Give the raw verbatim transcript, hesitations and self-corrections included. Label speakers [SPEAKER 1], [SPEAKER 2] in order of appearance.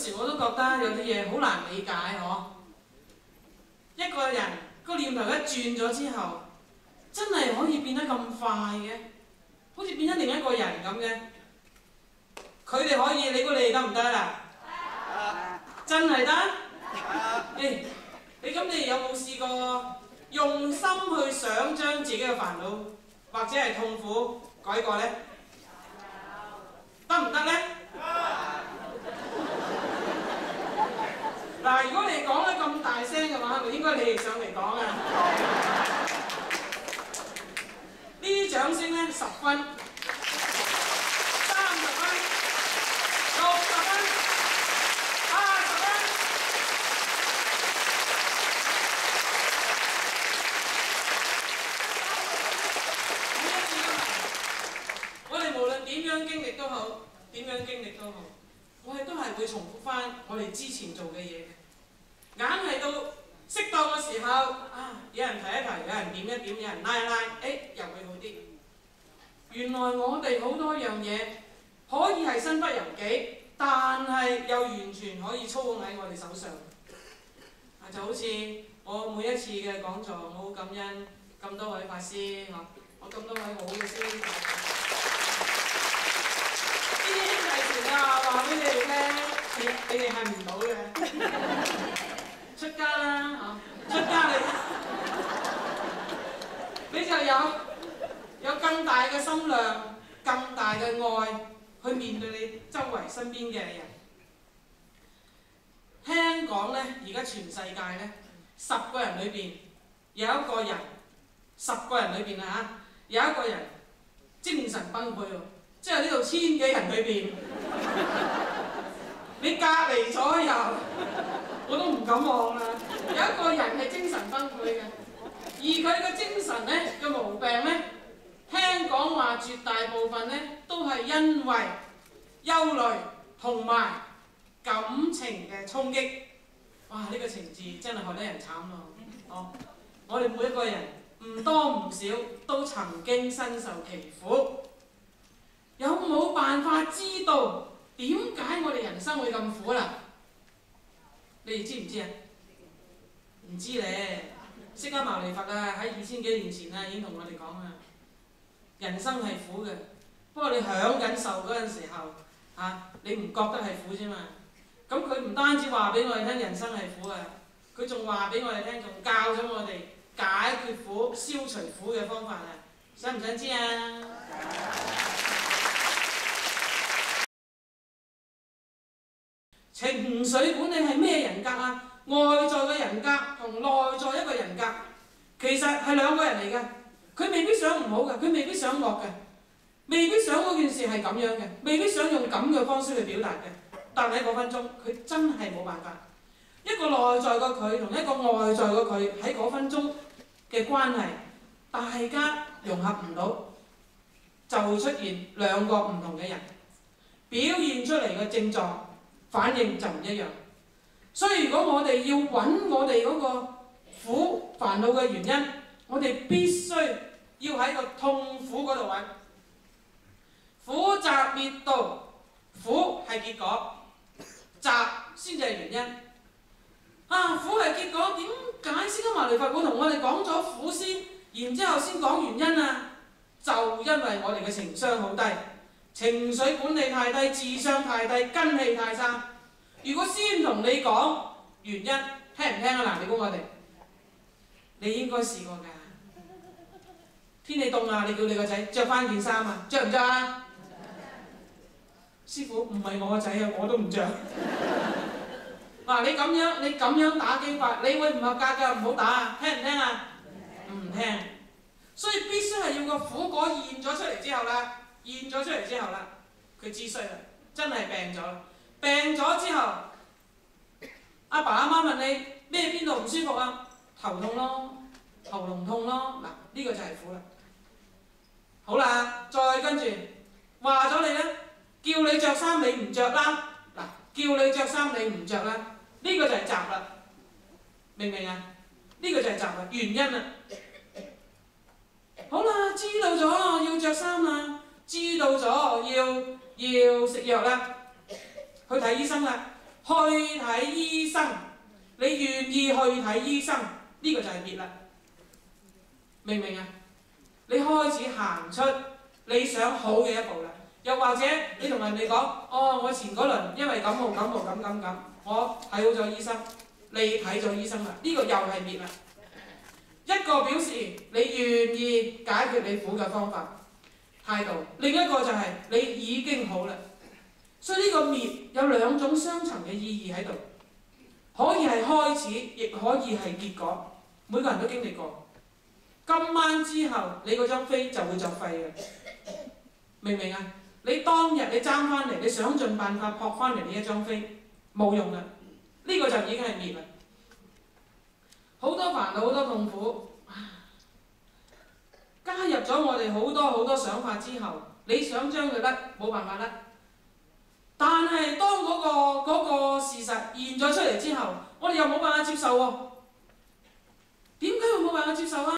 [SPEAKER 1] 時我都覺得有啲嘢好難理解嗬。一個人個念頭一轉咗之後，真係可以變得咁快嘅，好似變咗另一個人咁嘅。佢哋可以，你估你哋得唔得啦？真係得？誒，你咁你哋有冇試過用心去想將自己嘅煩惱或者係痛苦改過呢？得唔得呢？嗱，如果你講得咁大聲嘅話，係咪應該你哋上嚟講啊？呢啲掌聲咧，十分、三十分、六十分、八十分。每一次都係，我哋無論點樣經歷都好，點樣經歷都好。我哋都係會重複翻我哋之前做嘅嘢嘅，硬係到適當嘅時候啊，有人提一提，有人點一點，有人拉一拉，誒、哎、又會好啲。原來我哋好多樣嘢可以係身不由己，但係又完全可以操控喺我哋手上。啊，就好似我每一次嘅講座，我好感恩咁多位法師，我咁多位好嘅師兄。呢啲兄弟船啊，話俾你哋聽，你你哋係唔到嘅。出家啦，嚇！出家你你就有有更大嘅心量、更大嘅愛去面對你周圍身邊嘅人。聽講咧，而家全世界咧，十個人裏邊有一個人，十個人裏邊啊嚇，有一個人精神崩潰喎。即係呢度千幾人裏邊，你隔離左右，我都唔敢望啦。有一個人係精神崩潰嘅，而佢嘅精神咧嘅毛病咧，聽講話絕大部分咧都係因為憂慮同埋感情嘅衝擊。哇！呢、這個情字真係害得人慘咯。哦，我哋每一個人唔多唔少都曾經身受其苦。有冇辦法知道點解我哋人生會咁苦啦？你哋知唔知啊？唔知咧。釋迦牟尼佛啊，喺二千幾年前啊已經同我哋講啊，人生係苦嘅。不過你享緊受嗰陣時候，嚇、啊、你唔覺得係苦啫嘛。咁佢唔單止話俾我哋聽人生係苦啊，佢仲話俾我哋聽，仲教咗我哋解決苦、消除苦嘅方法啊！想唔想知啊？情緒管理係咩人格啊？外在嘅人格同內在一個人格，其實係兩個人嚟嘅。佢未必想唔好嘅，佢未必想惡嘅，未必想嗰件事係咁樣嘅，未必想用咁嘅方式去表達嘅。但喺嗰分鐘，佢真係冇辦法。一個內在嘅佢同一個外在嘅佢喺嗰分鐘嘅關係，大家融合唔到，就出現兩個唔同嘅人，表現出嚟嘅症狀反應就唔一樣。所以如果我哋要揾我哋嗰個苦煩惱嘅原因，我哋必須要喺個痛苦嗰度揾。苦集滅道，苦係結果，集先至係原因。啊，苦係結果，點解釋迦牟尼佛會同我哋講咗苦先，然之後先講原因啊？就因為我哋嘅情商好低，情緒管理太低，智商太低，根氣太差。如果先同你講原因，聽唔聽啊？嗱，你估我哋，你應該試過㗎。天氣凍啊，你叫你個仔着翻件衫啊，着唔着啊？師傅唔係我個仔啊，我都唔着。嗱，你咁樣你咁樣打機法，你會唔合格㗎，唔好打啊！聽唔聽啊？唔聽。所以必須係要個苦果現咗出嚟之後啦，現咗出嚟之後啦，佢知衰啦，真係病咗啦。病咗之後，阿爸阿媽問你咩邊度唔舒服啊？頭痛咯，喉嚨痛咯。嗱，呢個就係苦啦。好啦，再跟住話咗你咧，叫你着衫你唔着啦。嗱，叫你着衫你唔着啦，呢個就係集啦。明唔明啊？呢個就係集啦，原因啊。好啦，知道咗要着衫啦，知道咗要要食藥啦，去睇醫生啦。 去睇醫生，你願意去睇醫生，呢、這個就係滅啦。明唔明啊？你開始行出你想好嘅一步啦。又或者你同人哋講：哦，我前嗰輪因為感冒感冒咁咁咁，我睇好咗醫生，你睇咗醫生啦，呢、這個又係滅啦。一個表示你願意解決你苦嘅方法態度，另一個就係你已經好啦。所以呢個滅有兩種雙層嘅意義喺度，可以係開始，亦可以係結果。每個人都經歷過。今晚之後，你嗰張飛就會作廢嘅，明唔明啊？你當日你爭翻嚟，你想盡辦法撲翻嚟呢一張飛，冇用啦。呢、這個就已經係滅啦。好多煩惱，好多痛苦，加入咗我哋好多好多想法之後，你想將佢甩，冇辦法甩。但係當嗰、那個嗰、那個事實現咗出嚟之後，我哋又冇辦法接受喎。點解會冇辦法接受啊？